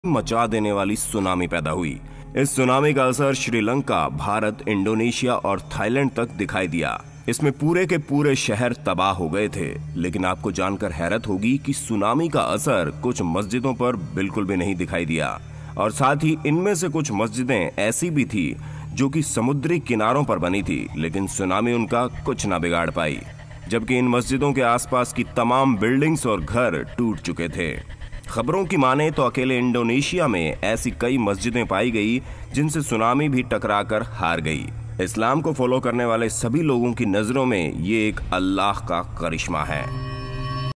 मचा देने वाली सुनामी पैदा हुई। इस सुनामी का असर श्रीलंका, भारत, इंडोनेशिया और थाईलैंड तक दिखाई दिया। इसमें पूरे के पूरे शहर तबाह हो गए थे। लेकिन आपको जानकर हैरत होगी कि सुनामी का असर कुछ मस्जिदों पर बिल्कुल भी नहीं दिखाई दिया, और साथ ही इनमें से कुछ मस्जिदें ऐसी भी थी जो कि समुद्री किनारों पर बनी थी, लेकिन सुनामी उनका कुछ ना बिगाड़ पाई, जबकि इन मस्जिदों के आसपास की तमाम बिल्डिंग्स और घर टूट चुके थे। खबरों की माने तो अकेले इंडोनेशिया में ऐसी कई मस्जिदें पाई गई जिनसे सुनामी भी टकराकर हार गई। इस्लाम को फॉलो करने वाले सभी लोगों की नजरों में ये एक अल्लाह का करिश्मा है।